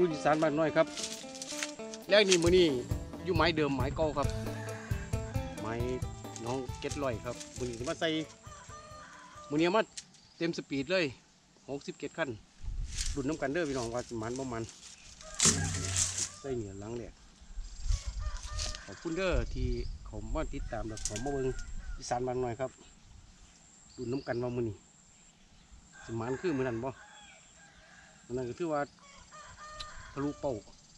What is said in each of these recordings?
อีสานบ้านน้อยครับแรกนี่มื้อนี้อยู่ไม้เดิมไม้เก่าครับไม้น้องเก็ตลอยครับมื้อนี้มาใส่มื้อนี้มาเต็มสปีดเลย67ขั้นรุ่นน้ำกันเด้อพี่น้องว่ามันบ่มันใส่เหนียวล้างแหลกขอบคุณเด้อที่เขามาติดตามและเขามาเบิ่งอีสานบ้านน้อยครับรุ่นน้ำกันว่ามื้อนี้สิมันคือมื้อนั้นบ่มื้อนั้นก็ถือว่าทะลุเป้า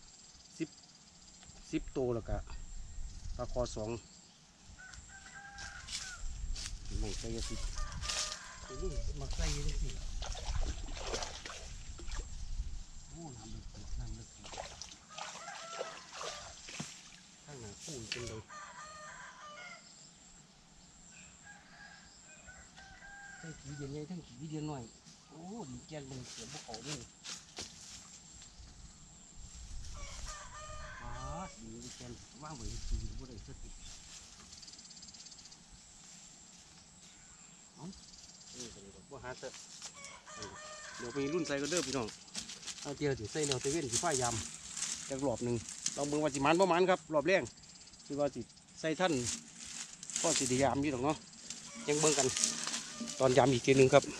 10 โตแล้วก็ปลาคอ2ไม่ใส่ยาพิษมาใส่ยังสิโอ้น้ำลึกข้างหน้าคู่เป็นเลยทั้งขี้เดียนใหญ่ทั้งขี้เดียนน้อยโอ้ดีแก่นมันเสียบพวกเขาด้วยดีแก่นว่างไว้สีบ่ได้สักทีนี่ก็เลยบอกว่าหาเถอะเดี๋ยวไปรุ่นใส่ก็เด้อพี่น้องเอาเตียวสิใส่แล้วเตเว่นสิพายำจากรอบหนึ่งลองเบิ่งว่าสิมันประมาณครับรอบแรกคือว่าสิใส่ท่านก็สิได้ยามอยู่หรอกเนาะยังเบิ่งกันตอนยามอีกทีหนึ่งครับ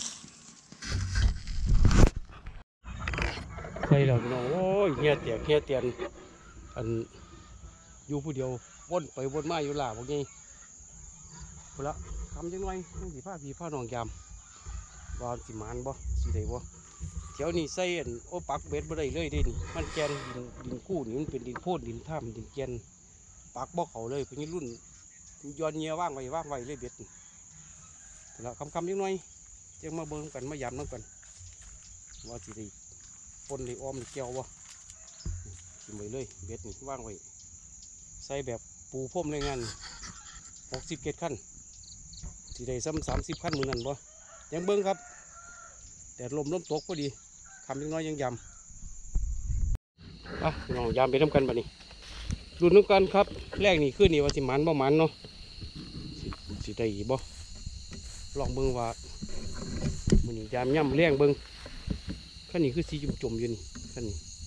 ใส่แล้วพี่น้องโอ้ยเฮียเตียนอันอยู่ผู้เดียววนไปวนมาอยู่หล่าพวกนี้พอละทำจังหน่อยต้องสีผ้าน้องยามว่าสิมันบ่สิได้บ่แถวนี้ใส่อันโอปักเบ็ดบ่ได้เลยเด้นี่มันแกนดินคู่นี่มันเป็นดินโพดดินถ้ำดินแกนปักบ่เขาเลยพวกนี้รุ่นย้อนเงียว่างไว้เลยเบ็ดพอละคำจังหน่อยจังมาเบิ่งกันมายำน้ำกันว่าสิได้ปนได้อ้อมได้แก้วบ่กินไว้เลยเบ็ดนี่ว่างไว้ใส่แบบปูพรมเลยงาน67ขั้นที่ได้ซ้ำ30ขั้นเหมือนกันบ่ยังเบิ้งครับแต่ลมตกพอดีคำเล็กน้อยยังยำน้องยำไปทำกันบ่นี่รุ่นน้ำกันครับแรกนี่ขึ้นนี่ว่าสิมันบ่มันเนาะสิได้บ่ลองเบิ้งว่ามื้อนี้ยำย่ำเลี้ยงเบิ้งขั้นนี้คือสีจมอยู่นี่ขั้น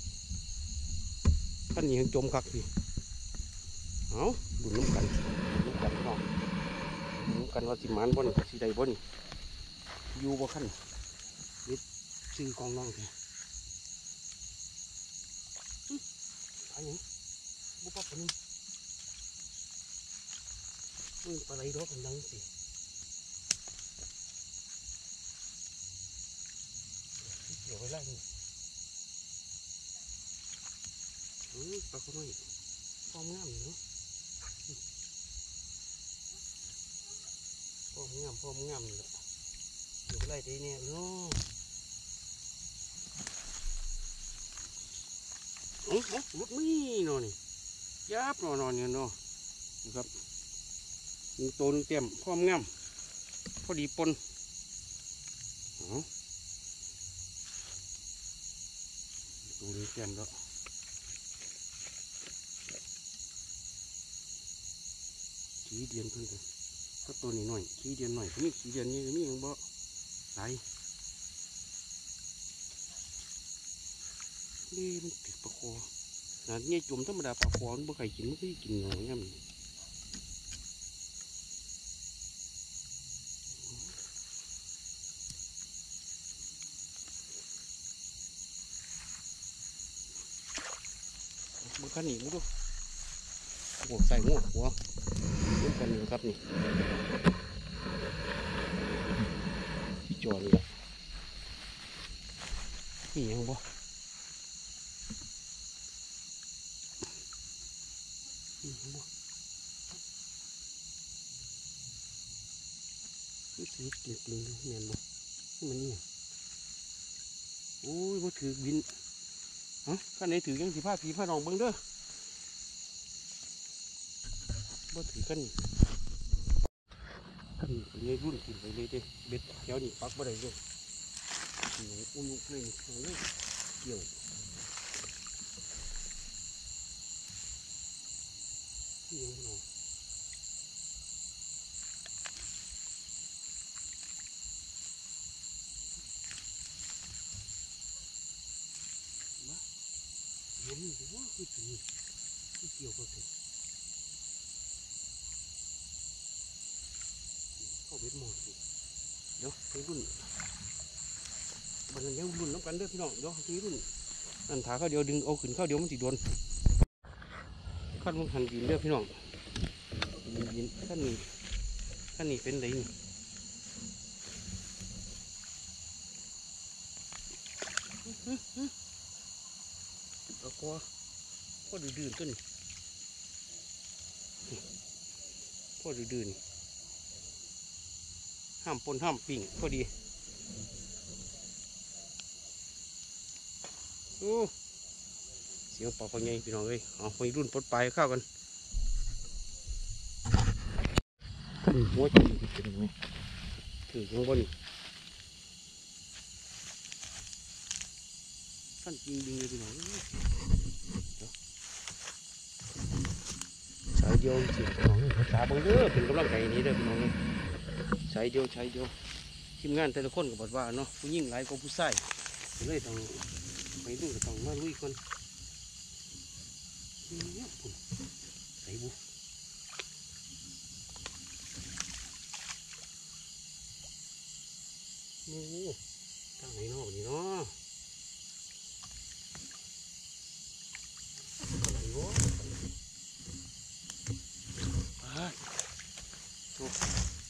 นี้ยังจมคักสิเอารุ่นน้ำกันเนาะกันว่าสิมันบ่นี่สิได้บ่นี่อยู่บ่ขั้นนิดซื้อกองน้องแท้อันนี้บุปผานี่ปลาไหลดอกกันดังสิเกี่ยวไว้ไล่นี่ปลาเขาหน่อยพร้อมงามเนาะพร้อมงามเลยเดี๋ยวไล่ได้เนี่ยเนาะลุดมีเนาะนี่ยับนอนเนี่ยเนาะนะครับมีตัวนึงเต็มพร้อมงามพอดีปนตัวนึงเต็มแล้วขี้เดียนเพิ่นกันก็ตัวนี้หน่อยขี้เดียนหน่อยนี่ขี้เดียนนี่มีอย่างบ่ไหลนี่มันติดปลาคอนะเนี่ยจุ่มธรรมดาปลาคอมันบ่ใครกินมันก็กินหน่อยงั้นมันขันหนีมุดดูหัวใส่หัวเล่นกันหนึ่งครับนี่ที่จอเลยนี่ยังบ่คือสีติ่งเนียนบ่มันนี่โอ้ยบ่ถือบินข้างในถือยังสีผ้าน้องเบิ้งเด้อบ่ถือกันเลยรุ่นกินไปเลยเด้เบ็ดแถวนี้ปักบ่ได้เลยอุ้ยเลยเกี่ยวยังน้องผมนี่ว่าคือจุดที่เกี่ยวกับเด็กเข้าเบ็ดหมดสิเดี๋ยวไปรุ่นบันนี้รุ่นน้ำกันเด้อพี่น้องเดี๋ยวทีรุ่นนั่นถาข้าวเดียวดึงเอาขึ้นข้าวเดียวมันติดโดนขั้นมันหันบินเด้อพี่น้องบินขั้นนี้เป็นไรนี่แล้วก็ดื้อๆต้นพ่อดื้อๆห้ามปนห้ามปิ่งพอดีโอ้เสียงปอกไงพี่น้องเอ้ยเอาไปรุ่นปลดปลายข้าวกันท่านหัวใจเป็นยังไงถือยังบนท่านจริงดีเลยพี่น้องใช้เดียวสิพี่น้องภาษาบางเด้อเป็นกำลังใจนี้เด้อพี่น้องใช้เดียวทีมงานแต่ละคนก็บอกว่าเนาะผู้หญิงหลายกว่าผู้ชายเลยต้องไปดูก็ต้องมาลุยคนนี่ปุ่นใส่บุโอ้ทางไหนเนาะนี่เนาะอะไรวะถูก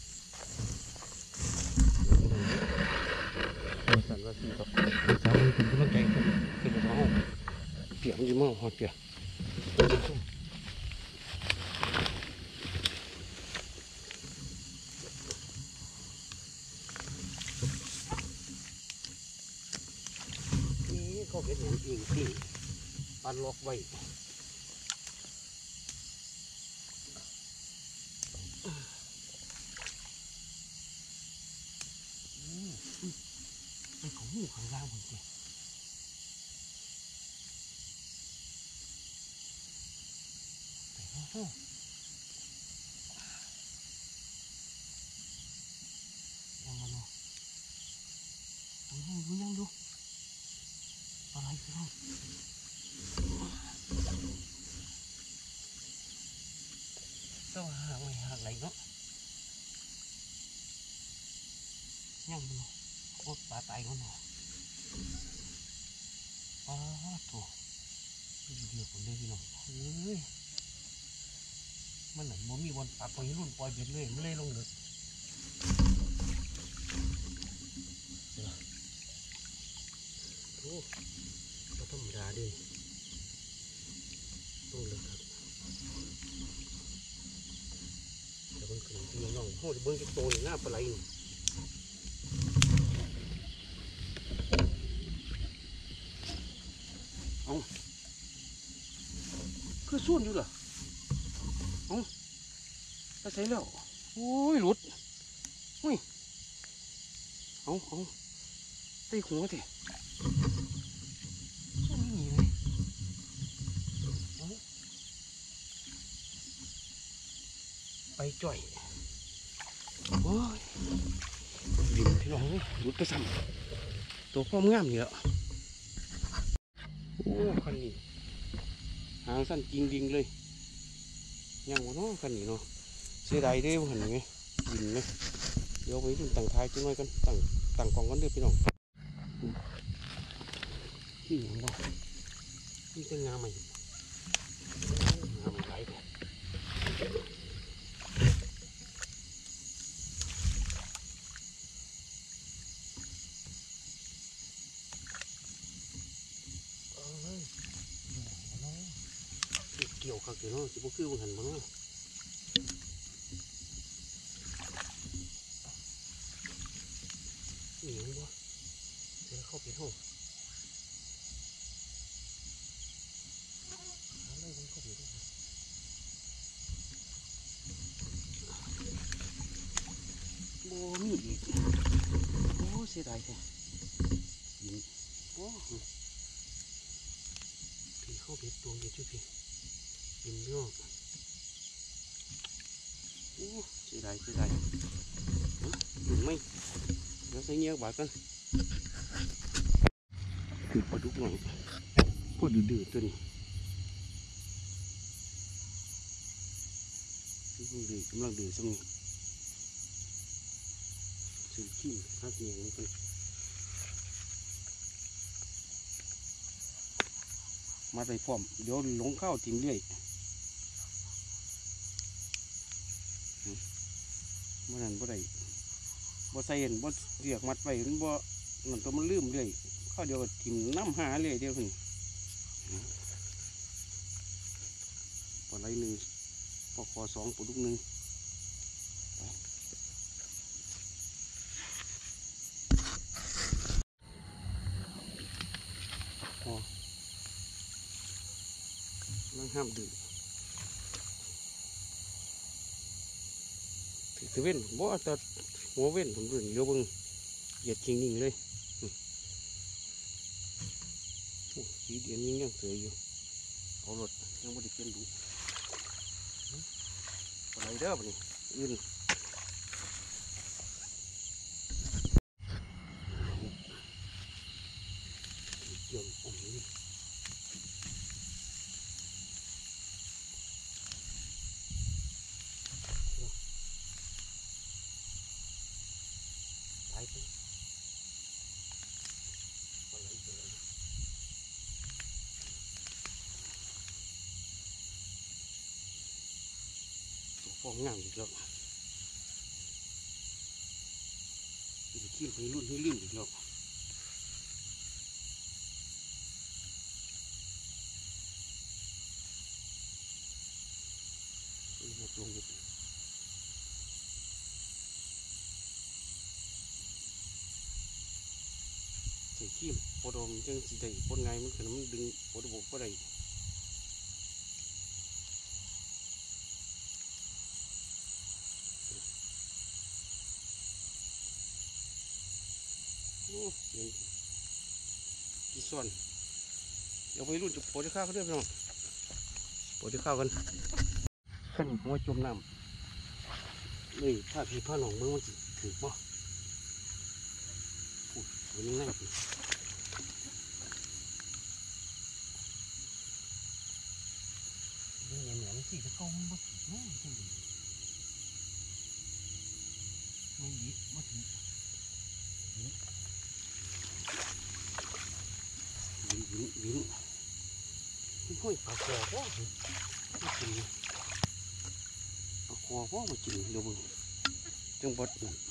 สั่นว่าสิครับสาวเป็นกำลังใจขึ้นมาท้องเปียกมันจะมาหอดเปียกนี่เขาเป็นอย่างจริงที่ปันล็อกไว้ไปของหูข้างล่างผมสิยังมาเนาะยังดูอะไรกันต้องหาไม่หาอะไรเนาะยังดูโคตรปลาตายแล้วเนาะปลาโถเดือดผมเลยพี่น้องเฮ้ยมันไหนบ่มีวันปลาปล่อยรุ่นปล่อยเบ็ดเลยมันเลยลงเลยโอ้ก็ธรรมดาดิลงเลยครับแต่มันขึ้นที่น้องโหดเบิ้งจะโตหน้าปลาไหลเอาคือส่วนอยู่เหรอเอาไปใส่แล้วโอ้ยหลุดอุ้ยเอาตีหัวสิไม่มีเลยไปจ่อยโอ้ยดินพี่น้องหลุดไปซ้ำตัวความงามเนี่ยโอ้คันนี้หางสั้นจริงดิงเลยยังวะเนาะคันนี้เนาะเสียดายเด้อหันไงดินไหมเดี๋ยวไปดูต่างท้ายจังหน่อยกันต่างกองกันเด้อพี่น้องที่อย่างบ่นี่เป็นงาใหม่งาใหม่ไหลไปเกี่ยวข้าวเกี่ยวเนาะสิบุคือมันหันมาเนาะเหนียวบ่เดี๋ยวเข้าไปห้องอะไรมันเข้าไปได้โบ่มีอีกโอ้เสียดายแท้ยิงโอ้พี่เข้าไปตัวเดียวช่วยพี่ยิงเนาะโอ้เสียดายถึงไหมเดี๋ยวใส่เงี้ยบาดกันคือปลาดุกหน่อยพวกดื้อๆตัวนี้กำลังดื้อสักนิดซื้อขี้ฮักเหนียงมันมาใส่พร้อมเดี๋ยวลงข้าวทิ้งเรื่อยเมื่อนั้นบ่ได้บ่ใส่เห็นบ่เรียกมัดไว้มันบ่นั่นตัวมันลืมเรื่อยข้าวเดียวทิ้งน้ำหาเรื่อยเดียวขึ้นปลาไหลหนึ่งปลาคอ2ปลาดุก1ลังห้ามดื้อถือเว้นบ่แต่หัวเว้นผมดูนี่เดี๋ยวเบิ่งเหยียดจริงนิ่งเลยสีเดียนยังเสืออยู่เอารถยังไม่ได้เปลี่ยนดูอะไรเด้อปะนี่อื่นเกี่ยวอมนี่ไปอะไรตัวฟองงามอีกแล้วอีกทีมให้รุ่นให้ลื่นอีกแล้วลงอีกใส่ขี้ปอดมจังสีได้ปนไงมันขนมดึงปอดบกก็ได้โอ้ยกี่ส่วนเดี๋ยวไปรุ่นจะปอดข้าวเขาด้วยพี่น้องปอดข้าวกันขั้นหัวจมน้ำนี่ถ้าพี่ผ้าหนองเมืองมันถือบ่พูดวันนี้ง่ายนี่เหนียวสิจะเข้ามันบ่ถึงนี่จริงไม่ยิบบ่ถึงวินห้อยปลาคอพ่อมากินปลาคอพ่อมากินเดี๋ยวมึงจังบดนั่น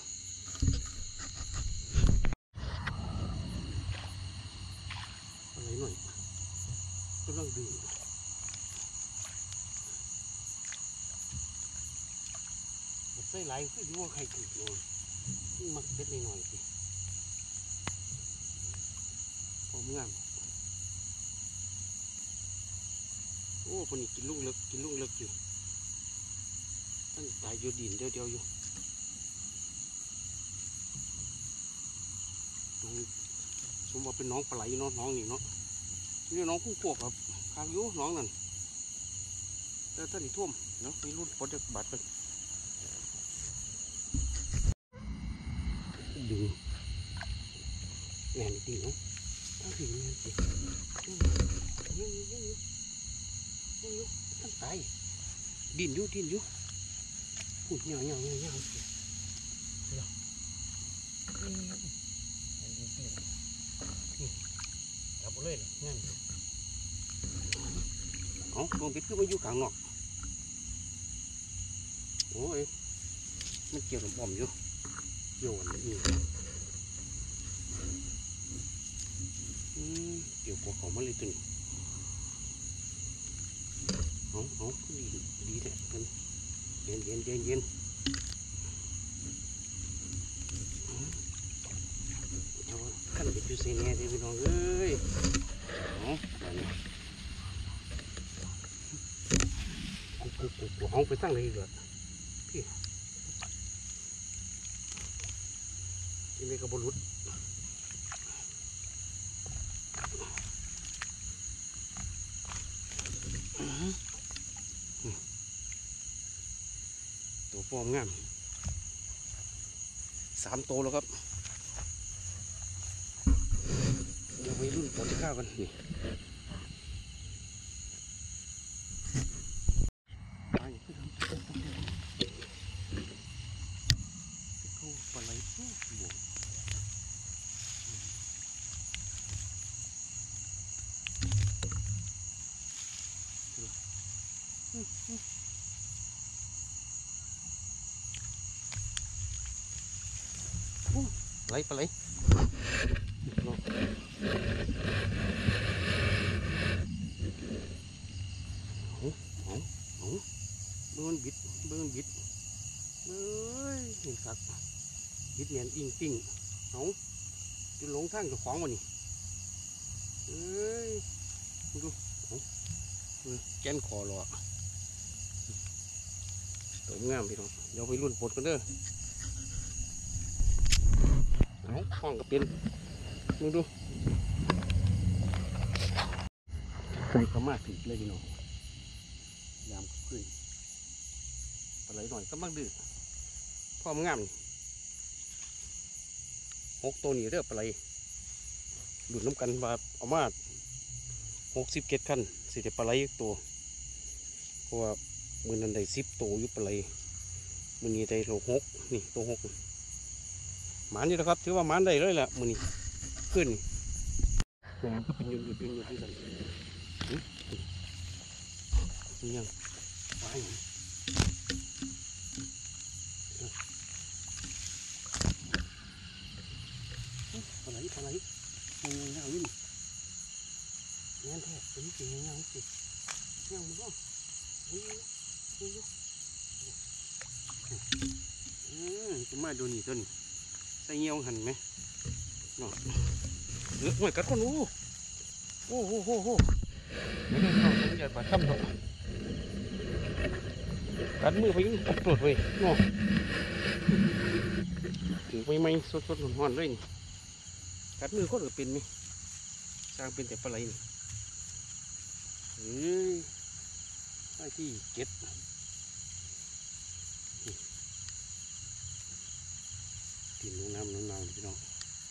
อะไรหน่อยกำลังดื่มใส่ไหลคือดูว่าใครถูกเลยมักเด็ดหน่อยสิพร้อมงามโอ้คนนี้กินลูกเล็กอยู่ตั้งตายอยู่ดินเดียวอยู่สมมติเป็นน้องปลาไหลน้องนี่เนาะนี่น้องคู่ขวบครับข้างอยู่น้องนั่นแต่ท่านนี่ท่วมเนาะมีรุ่นปอดบาดกันดึงแหวนตีเนาะตั้งถึงแหวนตียังตั้งตายดินอยู่พูดเงาจับเลยนะงั้นอ๋อลงพิษคือมาอยู่กลางนอกโอ้ยมันเกี่ยวกับบ่อมอยู่โยนนี่เกี่ยวกับเขามาเลยตัวนี้เอาดีแท้กันเย็นเอาขั้นไปจุดเสียแน่เลยพี่น้องเอ้ยกูเอาไปตั้งเลยเหรอพี่ยังไงกับบรุษตัวฟอร์มงาม3 ตัวแล้วครับเดี๋ยวไปรุ่นปอดข้าวกันนี่ไหลปลาไหลเบิ้งบิดเบิ้งบิดเอ้ยเห็นสักบิดเนียนอิงติ้งเอาจะหลงทางกับของวันนี้เอ้ยดูแกนคอหรอตัวงามพี่น้องเดี๋ยวไปรุ่นปลดกันเด้อเอาห้องก็เป็นดูใส่ประมาทผิดเลยพี่น้องยามขึ้นปลาไหลหน่อยก็มักดื้อพร้อมงาม6 ตัวนี้เด้อปลาไหลหลุดน้ำกันว่าเอามา60 70 คันสิแต่ปลาไหลอีกตัวเพราะว่ามือนั้นได้10 ตัวอยู่ปลาไหลมือนี้ได้6นี่ตัว6หมานอยู่นะครับถือว่าหมานได้เลยแหละมือนี้ขึ้นผมก็เป็นยุนที่สั่นนี่ยังไปปลาไหลยังวิ่งงานแท้เป็นจริงยังสิยังมันก็จะมาดูนี่ต้นใส่เงี้ยวหันไหมเนาะหน่วยกัดคนโอ้เดี๋ยวเราต้องอย่าปาดคำเนาะกัดมือไปยิ่งปวดเลยเนาะถึงไม่สดหอนๆเลยนี่กัดมือก็หรือเป็นไหมสร้างเป็นแต่ปลาไหลนี่ไอ้ที่เก็ดกินน้ำพี่น้อง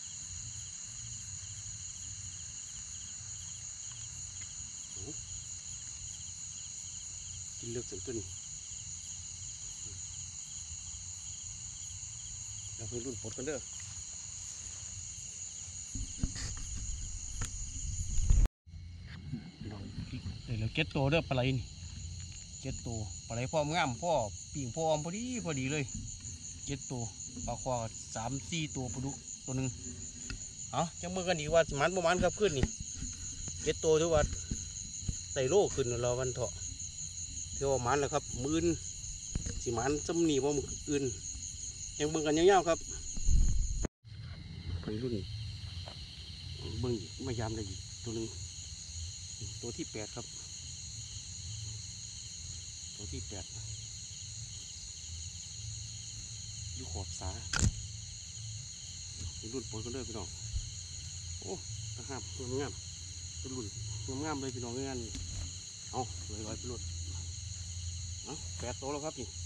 กินเลือกสันตุนเราไปรุ่นปลดกันเด้อเก็ดโตเด้อปลาไหลนี่เก็ดโตปลาไหลพ่อมงามพ่อปิ่งพ่ออมพอดีเลยเก็ดโตปลาคอ3-4 ตัวปลาดุตัวหนึ่งเอาจังมือกันอีกว่ามันประมาณครับขึ้นนี่เก็ดโตถือว่าใส่โล่ขึ้นเราวันเถาะถือว่ามันแล้วครับมืนสิมันจำหนีว่ามืออื่นยังเบิ่งกันยาวๆครับไปรุ่นเบิ่งมายามได้อีกตัวหนึ่งตัวที่8ครับตัวที่8อยู่ขอบสารุ่นปนกันเลยพี่น้องโอ้นะครับตัวงามตัวรุ่นงามเลยพี่น้องงานเอาลอยไปรุ่นเอา8 ตัวแล้วครับนี่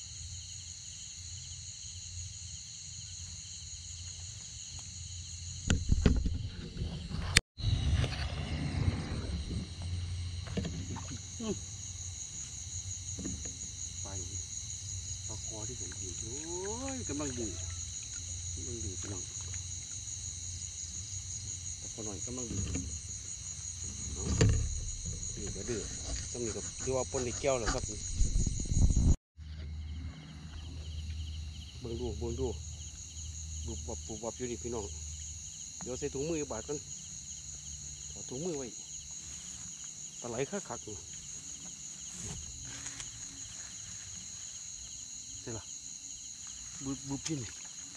ไปปลาคอที่ผมกินโอ้ยกำลังดีพี่น้องปลาคอหน่อยกำลังดีดื้อต้องมีกับดูว่าปนในแก้วเหรอครับเบิ่งดูบุบอยู่นี่พี่น้องเดี๋ยวใส่ถุงมือบาดกันเอาถุงมือไว้ปลาไหลคักๆใช่ล่ะบุบพี่นี่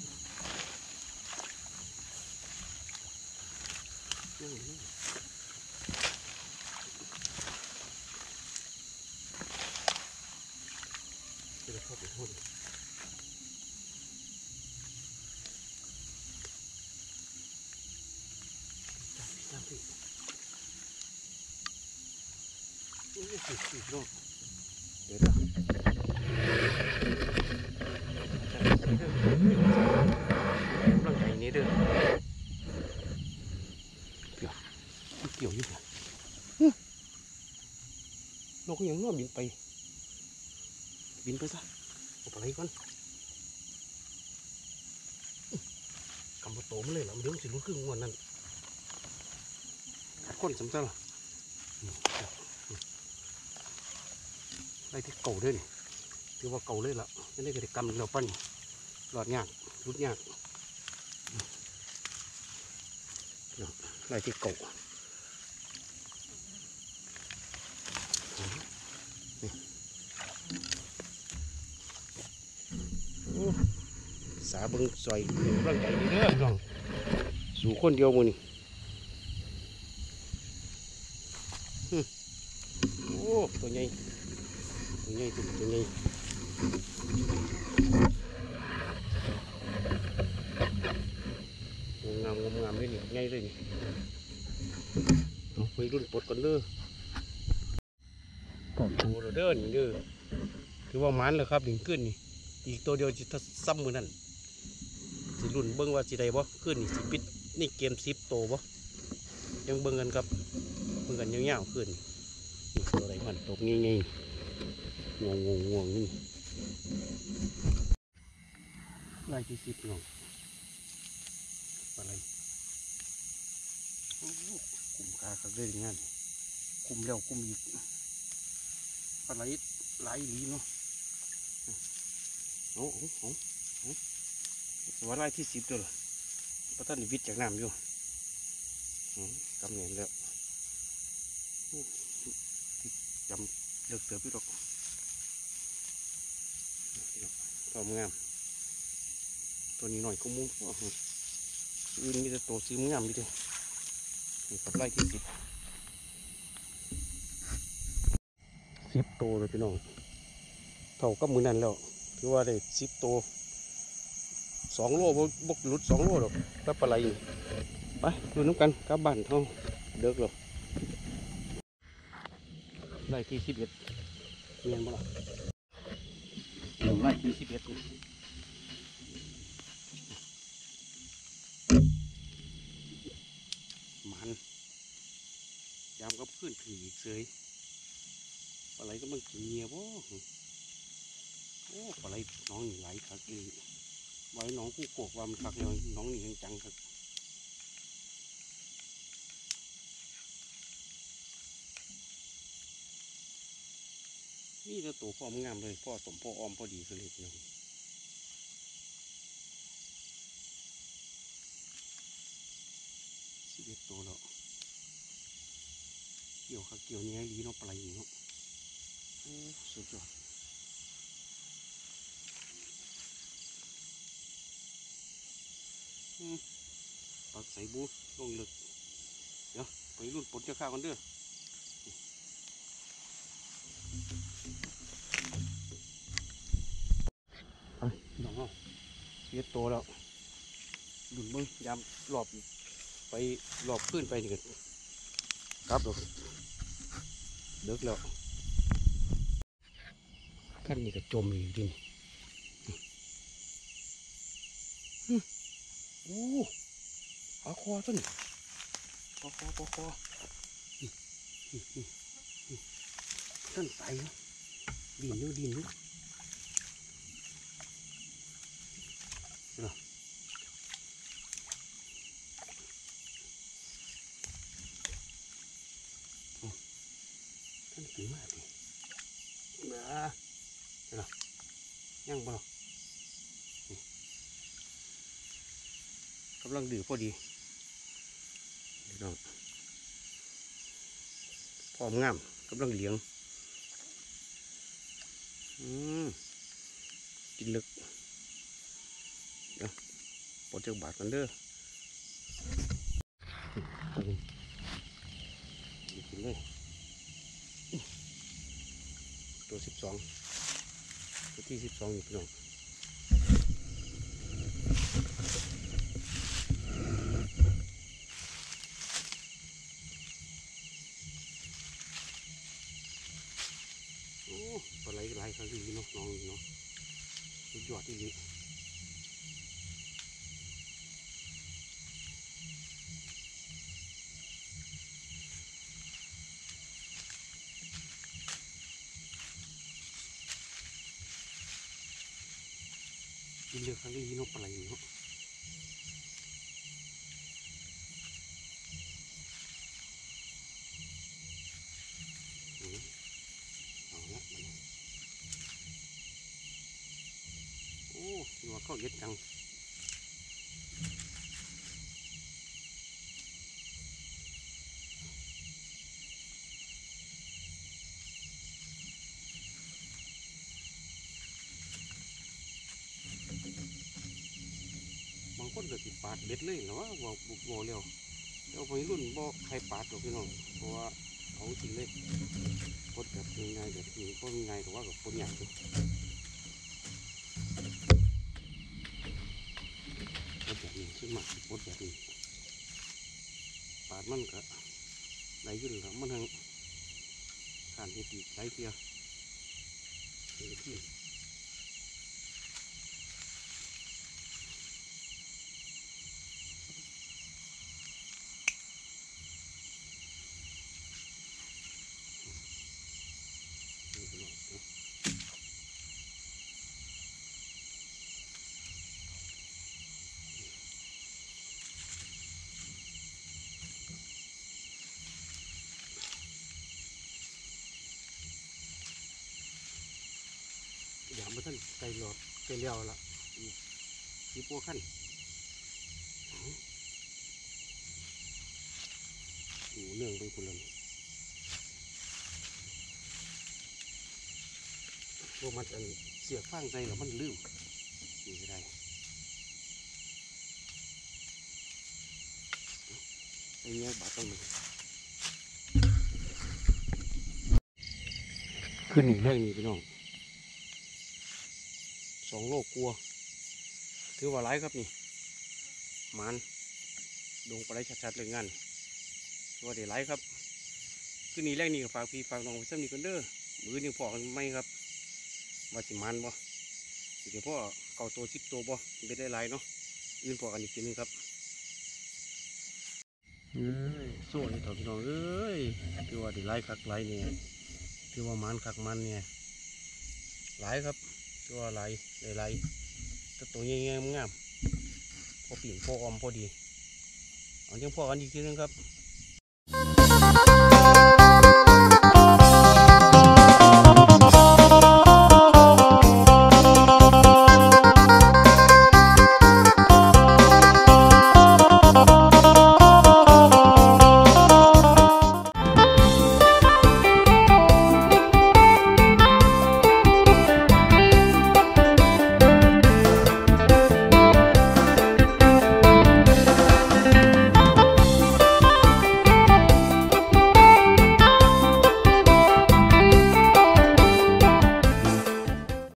จะเข้าไปโทษตามพี่นี่สิโลกเดี๋ยวร่างกายนี้เด้อเกี่ยวอยู่เนี่ยนกยังน้อบินไปซะเอาไปก่อนกำปะโตมาเลยเหรอมันเดี๋ยวสิรู้ครึ่งวันนั้นคนสำคัญไรที่เก่าด้วยนี่ถือว่าเก่าเลยล่ะไม่ได้กิจกรรมเราปั้นหลอดยากรุดยากไรที่เก่าสาบึงซอยร่างใจดีเด้อน้องสู่คนเดียวมือนี่โอ้ตัวใหญ่ตัวใหญ่ตัวใหญ่งามงามเลยนี่ใหญ่เลยนี่เอาไปรุ่นปลดก่อนเด้อโอ้เราเดินเด้อถือว่ามันเลยครับดึงขึ้นนี่อีกตัวเดียวจะซ้ำมือนั่นสิรุ่นเบิ้งว่าสิได้บ่ขึ้นนี่สิปิดนี่เกม10 โตบ่ยังเบิ้งกันครับเบิ้งกันยาวๆขึ้นนี่ตัวอะไรมันตกง่ายๆงวงนี่ไล่ที่10น้องอะไรโอ้คุมขาเขาได้งานคุมแล้วคุมอีกปลาไหลหลายลีเนาะโอ้สวัสดีที่10ตัวละพระท่านวิทย์จากน้ำอยู่กำเนิดแล้วจำเลิกเติบพี่ดอกความงามตัวนี้หน่อยก็มุ้งอื่นมีแต่ตัวซื้องามพี่เด้นี่กับไล่ที่10 โตเลยพี่น้องเท่ากับมือนั้นแล้วถือว่าได้10 โต2 โลบกหลุด2 โลหรอกแล้วปลาไหลไปดูน้ำกันกลับบ้านเท่าเด็กหรอกไล่ที่11เมียนบ่ล่ะไล่ที่11มันยามก็ขึ้นถืออีกเสยปลาไหลก็มันกินเงียบโอ้ปลาไหลน้องนี่ไหลคักอีไว้น้องกู้โกกว่ามันคักเลยน้องนี่ยังจังคักนี่จะตัวพ่อมงามเลยพ่อสมพ่อออมพอดีเลยพี่น้อง11 ตัวแล้วเกี่ยวคักเกี่ยวเนี้ยลีเนาะปลาไหลเนาะโอ้สุดยอดปักใส่บูลงลึกเดี๋ยวไปรุ่นปนเจ้าข้าวกันเด้อไปน้องเอา11 ตัวแล้วดุนมึงยามหลอบไปหลอบขึ้นไปนี่กันครับเด็กแล้วขั้นนี้ก็จมอยู่ดิโอ้ปลาคอต้นปลาคอต้นใสดินอยู่ท่านกินมากเลยยังบ่กำลังดื้อพอดีน้องพร้อมงามกำลังเลี้ยงกินลึกปวดเจ้าบาดกันเด้อกินเลยตัว12ตัวที่12อยู่พี่น้องโอ้ปลาไหลหลายครั้งดีเนาะน้องเนาะสุดยอดที่ดีกินเลือกครั้งดีเนาะปลาไหลเนาะเอาละก็เย็ดจังบางคนก็ติดปาดเบ็ดเลยหรอว่าบ่เร็วเดี๋ยวไปรุ่นบ่ใครปาดหรอกพี่น้องเพราะว่าเอาจริงเลยปดแบบง่ายๆแบบนี้ก็ง่ายแต่ว่ากับคนใหญ่อยู่ปดแบบนี้ขึ้นมาปดแบบนี้ปาดมันก็ไหลขึ้นแล้วมันทางการที่ตีไหลเทียที่อย่ามาท่านไก่หลอดไก่เลี้ยวละที่พวกขั้นเนื่องไปคนละพวกมันเสียบฟางใจแล้วมันลืมนี่ก็ได้ไอ้เงี้ยบาดตรงนี้ขึ้นนี่เรื่องนี้พี่น้อง2 โลกลัวถือว่าร้ายครับนี่มันดงปลาชัดๆเลยงานว่าเดี๋ยวร้ายครับขึ้นนี่แรกนี่ก็ฝากพี่ฝากน้องไว้ซ้ำนี่กันเด้อมือนี่พอกันไหมครับว่าสิมันบ่เดี๋ยวพ่อเก่าตัว10 ตัวบ่ไม่ได้ร้ายเนาะยืนพอกันอีกทีนึงครับโซ่นี่ถอดพี่น้องเอ้ยถือว่าเดี๋ยวร้ายคักร้ายเนี่ยถือว่ามันคักมันเนี่ยร้ายครับถือว่าร้ายหลายๆตัวใหญ่ๆงามพอปิ่นพออมพอดีเอาจังพอกันอีกทีนึงครับ